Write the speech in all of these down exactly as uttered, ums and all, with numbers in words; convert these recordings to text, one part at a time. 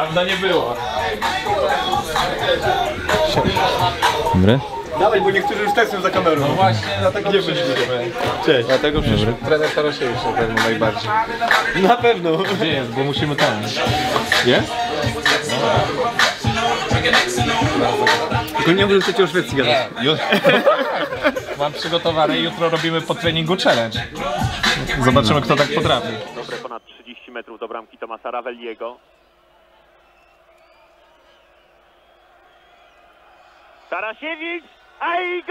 Dawno nie było. Dobry. Dawaj, bo niektórzy już testują za kamerą. No właśnie, dlatego nie byliśmy. Cześć. Dlatego przyszedł trener Tarasiewicz na pewno najbardziej. Na pewno. Gdzie jest? Bo musimy tam. Jest? Tylko nie wiem, że chcecie o Szwecji gadać. Mam przygotowane i jutro robimy po treningu challenge. Zobaczymy, kto tak potrafi. Dobre ponad trzydzieści metrów do bramki Tomasa Ravelliego. Tarasiewicz, a i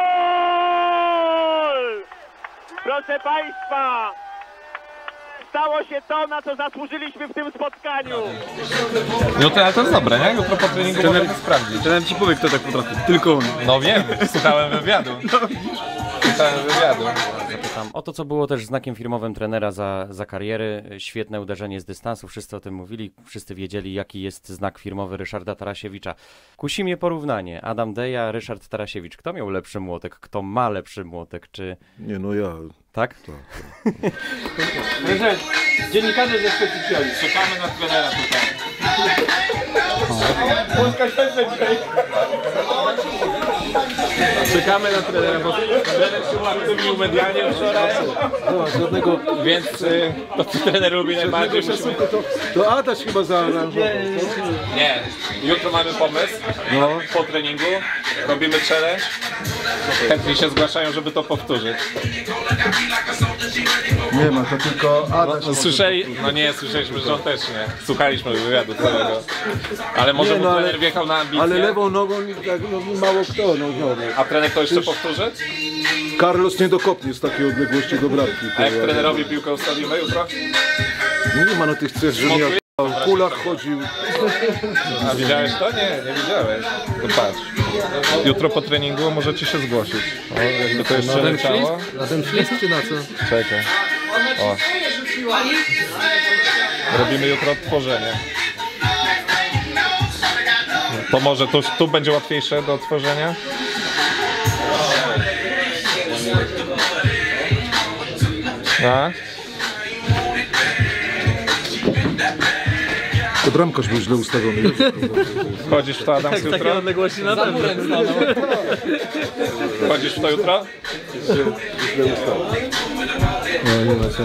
gol! Proszę Państwa, stało się to, na co zasłużyliśmy w tym spotkaniu. Jutro, ale to jest dobre, nie? Jutro po treningu Trener- możemy sprawdzić. Trener ci powie, kto tak potrafi. Tylko on. No wiem, słuchałem wywiadu. Słuchałem wywiadu. Zapytam o to, co było też znakiem firmowym trenera za, za kariery. Świetne uderzenie z dystansu, wszyscy o tym mówili, wszyscy wiedzieli, jaki jest znak firmowy Ryszarda Tarasiewicza. Kusi mnie porównanie. Adam Deja, Ryszard Tarasiewicz. Kto miał lepszy młotek? Kto ma lepszy młotek? Czy... Nie, no ja. Tak? Dziennikarze ze Szwecji przyjechali. Czekamy na trenera tutaj. Polska Szwecja dzisiaj. Czekamy na trenera, bo trener się uaktywnił medialnie wczoraj. Żadnego, Więc y, to co trener lubi najbardziej. Musimy... to, to Adaś chyba zaaranżował. Nie, jutro mamy pomysł. No. Po treningu robimy challenge. Chętni się zgłaszają, żeby to powtórzyć. Nie ma, to tylko Adaś. No, słyszeli? No nie, słyszeliśmy, że on też nie. Słuchaliśmy wywiadu całego. Ale może Nie, mu no, ale- trener wjechał na ambicje. Ale lewą nogą tak, no, mało kto, no, no. A trener to jeszcze powtórzy? Carlos nie dokopnie z takiej odległości do bramki. A jak kurwa. trenerowi piłkę ustawimy jutro? No nie ma no tych cech, że nie jak w kulach chodził. A widziałeś to? Nie, nie widziałeś. No patrz. Jutro po treningu możecie się zgłosić. O, jakby to jeszcze leciało. Na ten ślizg czy na co? Czekaj. O. Robimy jutro odtworzenie. To może tu, tu będzie łatwiejsze do odtworzenia? Tak? To bramkarz był źle ustawiony. Wchodzisz w to, Adams, jutro? odległości na pewno. Wchodzisz w to jutro? No nie ma co.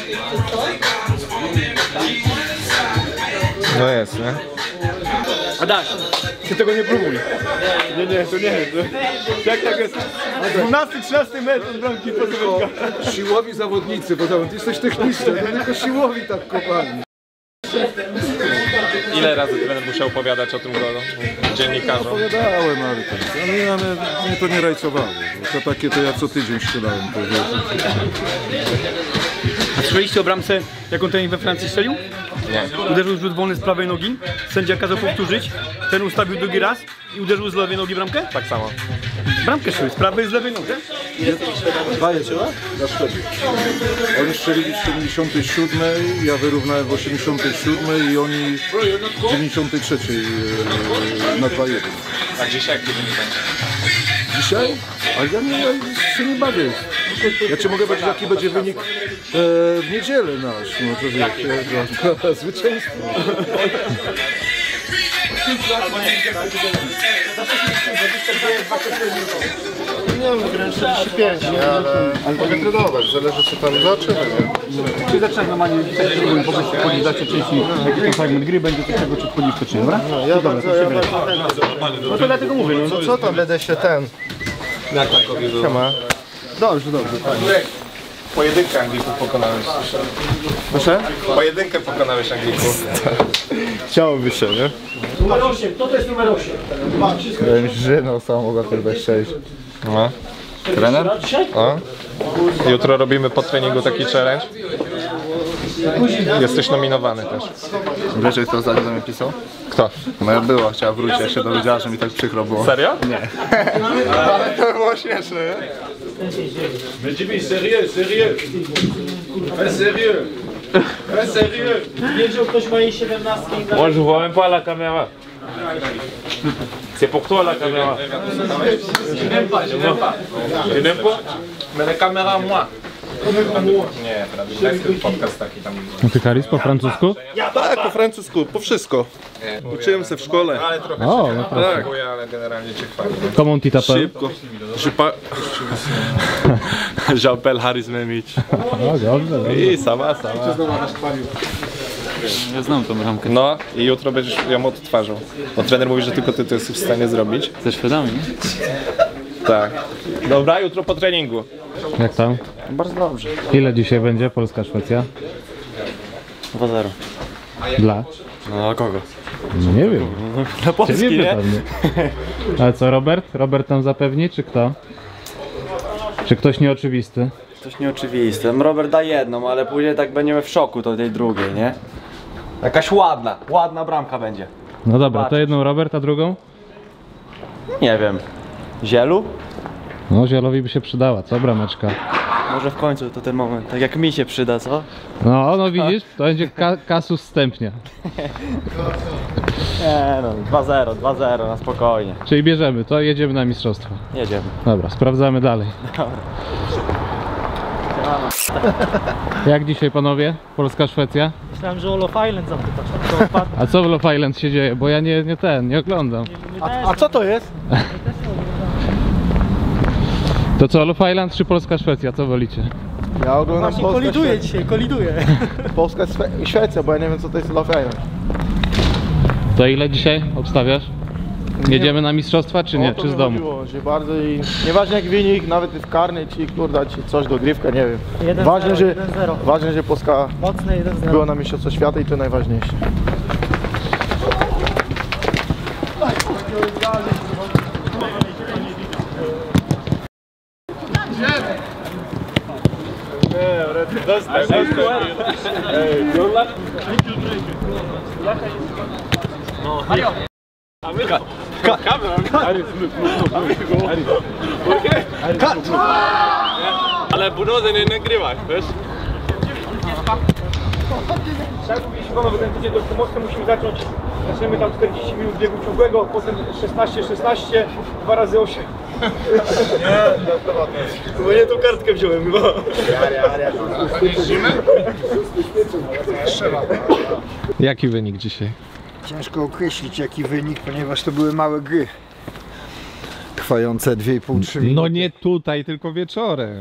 No jest, nie? Adaś, ty tego nie próbuj. Nie, nie, to nie. To... Jak tak jest? dwunasty trzynasty metr od bramki Tylko siłowi zawodnicy, bo tam, ty jesteś techniczny, to tylko siłowi tak kopali. Ile razy trener musiał opowiadać o tym golu dziennikarzom? Opowiadałem, ale to, ale mnie, mnie to nie rajcowało. Bo to takie to ja co tydzień strzelałem. To, A słyszeliście o bramce, jaką ten we Francji strzelił? Nie. Uderzył rzut wolny z prawej nogi, sędzia kazał powtórzyć, ten ustawił drugi raz i uderzył z lewej nogi bramkę? Tak samo. Bramkę strzelił z prawej i z lewej nogi. Dwa je trzeba? Na Szkodzie. Oni strzelili w siedemdziesiątej siódmej, ja wyrównałem w osiemdziesiątej siódmej i oni w dziewięćdziesiątej trzeciej e, na dwa jeden. A dzisiaj jak kiedy nie będzie? Dzisiaj? A ja nie, ja się nie bawię. Ja ci mogę powiedzieć, jaki będzie wynik e, w niedzielę nasz. No to wiesz, e, zwycięstwo. Nie wiem, grę czterdzieści pięć, nie? Ale, ale mogę trenować, zależy co tam zobaczymy, nie? Czy zaczynamy normalnie dzisiaj, spróbujmy po prostu wchodzić, dać części, jakiś tam fragment gry, będzie coś tego, czy wchodzić wcześniej, dobra? No, ja bardzo, ja bardzo chętnie. No to dlatego mówię, no. No co tam, będę się ten... Jak takowi było? Siema. Dobrze, dobrze. Pojedynkę Anglików pokonałeś. Proszę? Pojedynkę pokonałeś Anglików. Chciałoby się, nie? Numer osiem, kto to jest numer osiem? Ja myślę, że no sam mogła chyba sześć. No. Trener? O. Jutro robimy po treningu taki challenge. Jesteś nominowany też. Wiecie, kto ostatnio do mnie pisał? Kto? Moja była, chciała wrócić, jak się dowiedziała, że mi tak przykro było. Serio? Nie. Ale to było śmieszne, nie? Sérieux, sérieux. Sérieux. Sérieux. Wiedział ktoś mojej siedemnastki. Moi je vois même pas la caméra. C'est pour toi la caméra. Je n'aime pas, je n'aime pas. Tu n'aimes pas? Mais la caméra moi. Nie, prawda, podcast taki tam... A ty, Karis, po francusku? Tak, po francusku, po wszystko. Uczyłem się w szkole. Ale trochę O, się no tak. Ale generalnie cię chwalę. Comment tu t'appelles? Szybko. Je pa... J'appelle Haris Memic. O, dobrze, dobrze. I sama, sama. Ja znam tą ramkę. No i jutro będziesz ją odtwarzał. Bo trener mówi, że tylko ty to jesteś w stanie zrobić. Ze Szwedami? Tak. Dobra, jutro po treningu. Jak tam? Bardzo dobrze. Ile dzisiaj będzie Polska-Szwecja? dwa zero. Dla? No a kogo? Nie wiem. Dla Polski, Ciebie nie? pytam, nie? Ale co, Robert? Robert nam zapewni, czy kto? Czy ktoś nieoczywisty? Coś nieoczywiste. Robert da jedną, ale później tak będziemy w szoku do tej drugiej, nie? Jakaś ładna, ładna bramka będzie. No dobra, to jedną Robert, a drugą? Nie wiem. Zielu? No, Zielowi by się przydała, co brameczka? Może w końcu to ten moment, tak jak mi się przyda, co? No, no widzisz, to będzie ka kasus Stępnia. Nie no, dwa zero, dwa zero, na spokojnie. Czyli bierzemy to, jedziemy na mistrzostwo. Jedziemy. Dobra, sprawdzamy dalej. Jak dzisiaj, panowie? Polska-Szwecja? Myślałem, że Olof Island zapytasz, to odpadł. A co w Love Island się dzieje? Bo ja nie, nie ten, nie oglądam. A, a co to jest? To co, Love Island czy Polska-Szwecja? Co wolicie? Ja oglądam Właśnie koliduje dzisiaj, koliduje. Polska i Szwecja, bo ja nie wiem co to jest Love Island. To ile dzisiaj obstawiasz? Jedziemy na mistrzostwa czy nie? O to Czy z mi domu? chodziło, że bardzo i nieważne jak wynik, nawet jest karny, czy kurda, czy coś dogrywka, nie wiem. jeden Ważne, że, jeden zero. ważne, że Polska Mocne jeden zero. była na mistrzostwo świata i to najważniejsze. Ale bunozy nie nagrywasz, wiesz? Tak, jeśli panowie ten tydzień dość mocno musimy zacząć. Zaczniemy tam czterdzieści minut biegu ciągłego, potem szesnaście szesnaście, dwa razy osiem. Nie, bo nie tą kartkę wziąłem chyba. Jaki wynik dzisiaj? Ciężko określić jaki wynik, ponieważ to były małe gry. Trwające dwie i pół do trzech minuty. No nie tutaj, tylko wieczorem.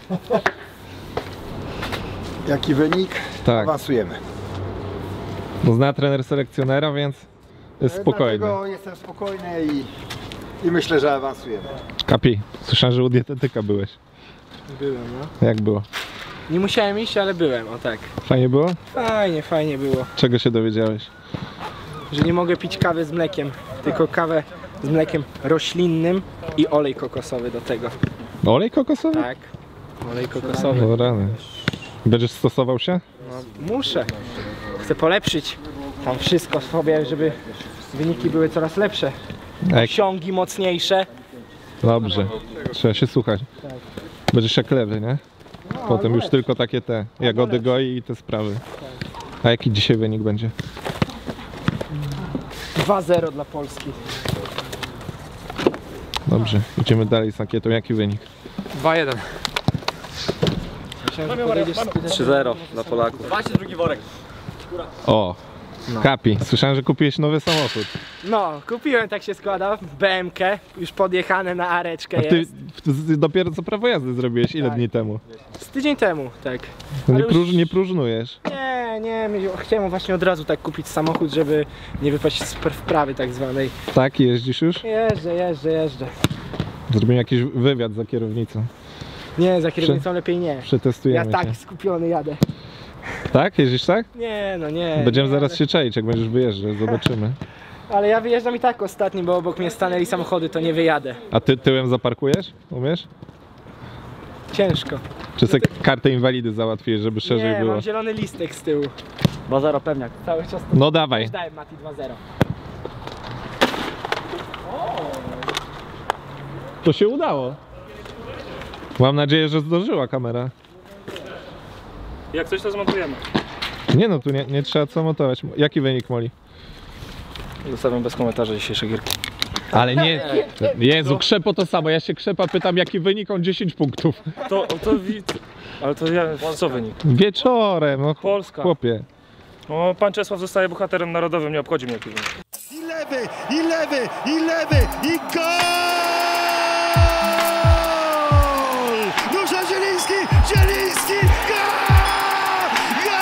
Jaki wynik? Tak. Awansujemy. No zna trener selekcjonera, więc jest spokojny. Dlatego jestem spokojny i, i myślę, że awansujemy. Kapi, słyszałem, że u dietetyka byłeś. Byłem, no. Jak było? Nie musiałem iść, ale byłem, o tak. Fajnie było? Fajnie, fajnie było. Czego się dowiedziałeś? Że nie mogę pić kawy z mlekiem, tylko kawę z mlekiem roślinnym i olej kokosowy do tego. Olej kokosowy? Tak, olej kokosowy. O rany. Będziesz stosował się? No, muszę. Chcę polepszyć tam wszystko sobie, żeby wyniki były coraz lepsze. A jak... Osiągi mocniejsze. Dobrze, trzeba się słuchać. Będziesz jak lewy, nie? Potem już tylko takie te jagody goi i te sprawy. A jaki dzisiaj wynik będzie? dwa zero dla Polski. Dobrze, idziemy dalej z ankietą. Jaki wynik? dwa jeden. trzy zero dla Polaków. O! Kapi, słyszałem, że kupiłeś nowy samochód. No, kupiłem, tak się składa, B M K, już podjechane na areczkę A ty jest. w- dopiero co prawo jazdy zrobiłeś? Ile Tak. dni temu? Z tydzień temu, tak. No nie, Ale już- próż, nie próżnujesz. Nie, nie, my- chciałem właśnie od razu tak kupić samochód, żeby nie wypaść z pr- wprawy tak zwanej. Tak, jeździsz już? Jeżdżę, jeżdżę, jeżdżę. Zrobimy jakiś wywiad za kierownicą. Nie, za kierownicą lepiej nie. Ja Przetestujemy tak cię. skupiony jadę. Tak? Jeździsz tak? Nie, no nie. Będziemy nie, zaraz ale, się czaić, jak będziesz wyjeżdżać, zobaczymy. ale ja wyjeżdżam i tak ostatni, bo obok mnie stanęli samochody, to nie wyjadę. A ty tyłem zaparkujesz? Umiesz? Ciężko. Czy sobie kartę inwalidy załatwisz, żeby szerzej Nie, było? mam zielony listek z tyłu. dwa zero pewniak. Cały czas to No dawaj. też dałem Mati dwa zero. To się udało. Mam nadzieję, że zdążyła kamera. Jak coś to zmontujemy. Nie no, tu nie, nie trzeba co montować. Jaki wynik, Moli? Zostawiam bez komentarza dzisiejsze gierki. Ale nie, Jezu, Krzepo to samo, ja się Krzepa pytam jaki wynik, on dziesięć punktów. To, to wi... Ale to ja... co wynik? Wieczorem, no Polska. chłopie. O, pan Czesław zostaje bohaterem narodowym, nie obchodzi mnie jaki wynik. I lewy, i lewy, i lewy, i gol! Rusza Zieliński, Zieliński, gol! Gol!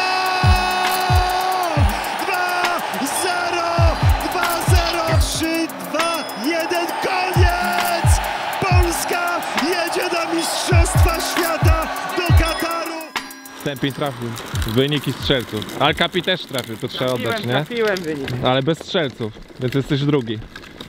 dwa zero, dwa zero, trzy dwa jeden, koniec! Polska jedzie na Mistrzostwa Świata do Kataru! Stępień trafił, wyniki strzelców. Al Capi też trafił, to trzeba oddać, nie? Trafiłem wynik. Ale bez strzelców, więc jesteś drugi.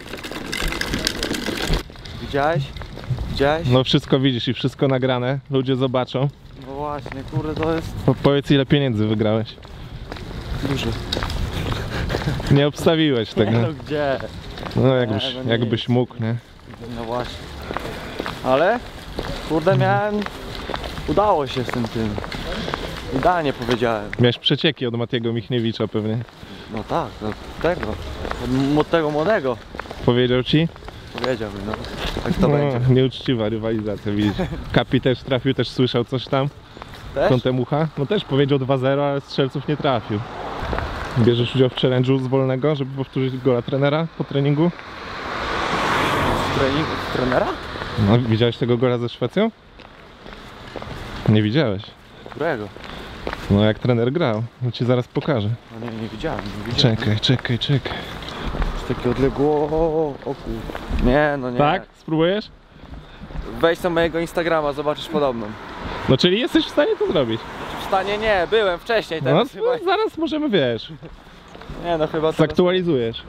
Widziałeś? Widziałeś? No wszystko widzisz i wszystko nagrane, ludzie zobaczą. No właśnie, kurde, to jest... Po, powiedz ile pieniędzy wygrałeś. Dużo. Nie obstawiłeś tego. No gdzie? No jakbyś, Nie, no nie jakbyś jest. mógł, nie? No właśnie. Ale, kurde, miałem... Udało się z tym tym. Idealnie powiedziałem. Miałeś przecieki od Matiego Michniewicza pewnie. No tak, no tego. Od tego młodego. Powiedział ci? Powiedziałbym, no. Tak to No, będzie. nieuczciwa rywalizacja, widzisz. Kapi też trafił, też słyszał coś tam. Też? Kątem ucha. No też powiedział dwa zero, ale strzelców nie trafił. Bierzesz udział w challenge'u z wolnego, żeby powtórzyć gola trenera po treningu? Trening trenera? No, widziałeś tego gola ze Szwecją? Nie widziałeś. Którego? No jak trener grał, no ci zaraz pokażę. No nie, nie widziałem, nie widziałem. Czekaj, czekaj, czekaj. Takie odległo... O kur... Nie, no nie. Tak? Spróbujesz? Wejdź na mojego Instagrama, zobaczysz podobną. No czyli jesteś w stanie to zrobić? W stanie nie, byłem wcześniej, No, teraz no chyba... zaraz możemy, wiesz, Nie no, chyba teraz... zaktualizujesz.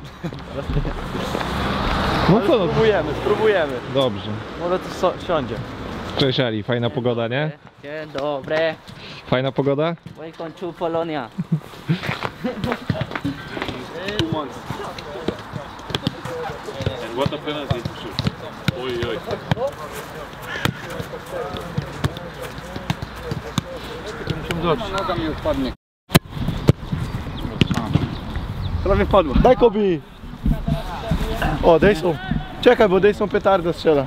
No Ale co? No, spróbujemy, spróbujemy. dobrze. Może to so siądzie. Cześć Ali, fajna pogoda, nie? Dzień dobry. Fajna pogoda? Welcome to Polonia. And what a penalty to shoot. Oj, oj. Noga mi odpadnie. Prawie wpadła. Daj Kobi! O, Dejson. Czekaj, bo Dejson petardę strzela.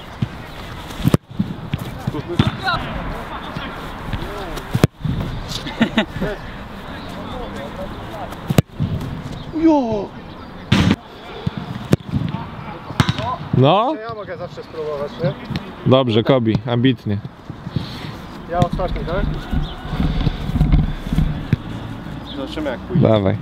Jo! No? Ja mogę zawsze spróbować, nie? Dobrze, Kobi, ambitnie. Ja ostatni, tak? Zobaczymy jak pójdzie. Dawaj.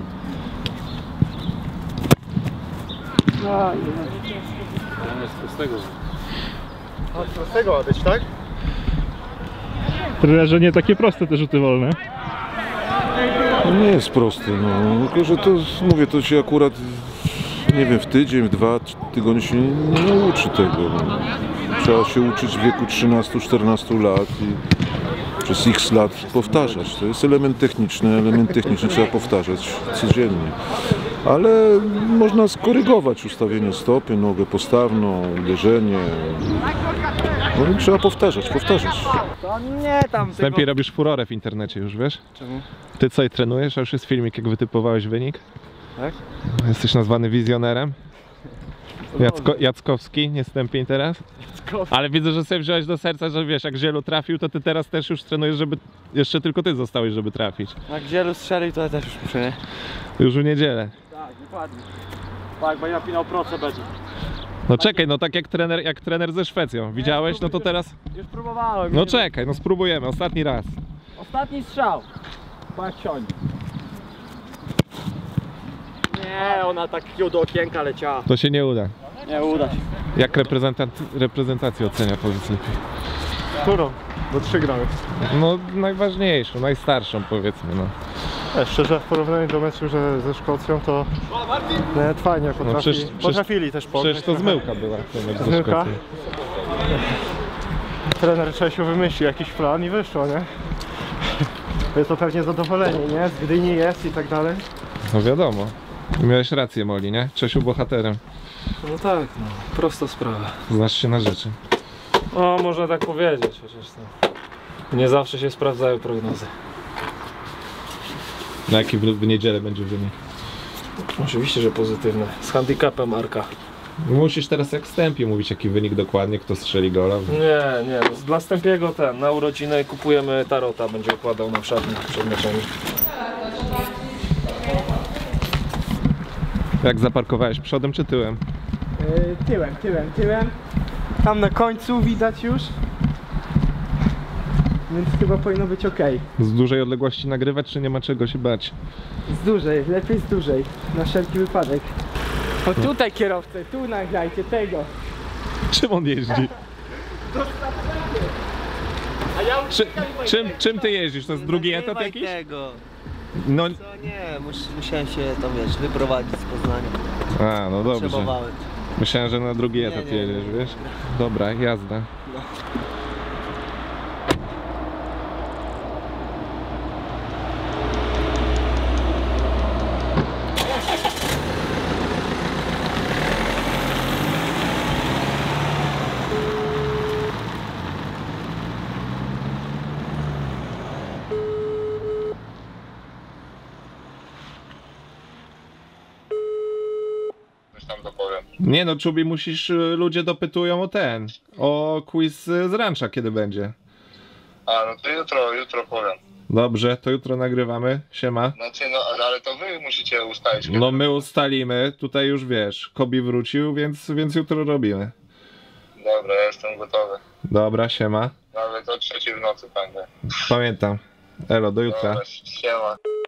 Z tego. A co z tego ma być, tak? Trenerze, nie takie proste te rzuty wolne. No nie jest prosty, no. Tylko, że to, mówię, to się akurat, nie wiem, w tydzień, w dwa tygodnie się nie, nie nauczy tego. No. Trzeba się uczyć w wieku trzynastu czternastu lat i przez x lat powtarzać. To jest element techniczny, element techniczny trzeba powtarzać codziennie. Ale można skorygować ustawienie stopy, nogę postawną, uderzenie. No i trzeba powtarzać, powtarzać. To nie tam Wstępie tego... robisz furorę w internecie już, wiesz? Czemu? Ty co i trenujesz, a już jest filmik jak wytypowałeś wynik. Tak? Jesteś nazwany wizjonerem. Jacko, Jackowski, nie Stępień teraz. Ale widzę, że sobie wziąłeś do serca, że wiesz, jak Zielu trafił, to ty teraz też już trenujesz, żeby jeszcze tylko ty zostałeś, żeby trafić. Jak Zielu strzelił, to ja też już muszę, nie? Już w niedzielę. Tak, dokładnie. Tak, będę napinał proce będzie. No czekaj, no tak jak trener, jak trener ze Szwecją. Widziałeś? No to teraz... Już próbowałem. No czekaj, no spróbujemy, ostatni raz. Ostatni strzał. Pak siądzie. Nie, ona tak do okienka leciała. To się nie uda. Nie uda się. Jak reprezentant, reprezentację ocenia, powiedz lepiej? Którą? Bo trzy gramy. No najważniejszą, najstarszą powiedzmy, no. E, szczerze, w porównaniu do meczu że ze Szkocją to nawet fajnie potrafi, No przecież- potrafili też pograć. Przecież to zmyłka była. ten mecz ze Zmyłka? Szkocją. Trener Czesiu wymyślił jakiś plan i wyszło, nie? Jest to pewnie zadowolenie, nie? Z Gdyni jest i tak dalej. No wiadomo. Miałeś rację, Moli, nie? Czesiu bohaterem. No tak, no, prosta sprawa. Znasz się na rzeczy. O, można tak powiedzieć, chociaż to nie zawsze się sprawdzają prognozy. Na jaki w, w niedzielę będzie wynik? Oczywiście, że pozytywne. Z handicapem Arka. Musisz teraz jak wstępie mówić, jaki wynik dokładnie, kto strzeli gola. Nie, nie, dla Stępiego ten, na urodziny kupujemy tarota, będzie układał na szatni przed meczami. Jak zaparkowałeś, przodem czy tyłem? Yy, tyłem, tyłem, tyłem. Tam na końcu widać już. Więc chyba powinno być ok. Z dużej odległości nagrywać, czy nie ma czego się bać? Z dużej, lepiej z dużej. Na wszelki wypadek. O tutaj kierowcę, tu nagrajcie tego. Czym on jeździ? A ja Czy, czym, czym ty jeździsz? To jest drugi etat jakiś? Tego. No, Co nie, mus, musiałem się to wiesz, wyprowadzić z Poznania. a, no dobrze. Potrzebowałem. Myślałem, że na drugi Nie, etap nie, jedziesz, wiesz? Dobra, jazda. No. Nie no, Czubi, musisz, ludzie dopytują o ten, o quiz z rancza, kiedy będzie. A, no to jutro, jutro powiem. Dobrze, to jutro nagrywamy, siema. Znaczy, no, ale to wy musicie ustalić. No my ustalimy, tutaj już wiesz, Kobi wrócił, więc, więc jutro robimy. Dobra, ja jestem gotowy. Dobra, siema. Nawet o trzeciej w nocy będę. Pamiętam. Elo, do jutra. Dobra, siema.